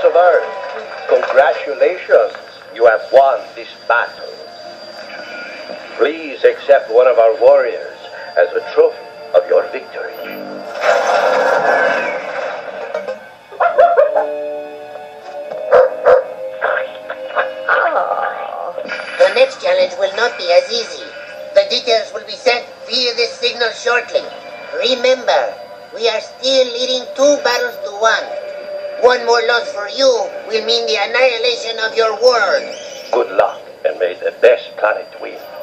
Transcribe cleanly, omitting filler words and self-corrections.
citizens of Earth, congratulations, you have won this battle. Please accept one of our warriors as a trophy of your victory. The next challenge will not be as easy. The details will be sent via this signal shortly. Remember, we are still leading 2 battles to 1. One more loss for you will mean the annihilation of your world. Good luck, and may the best planet win.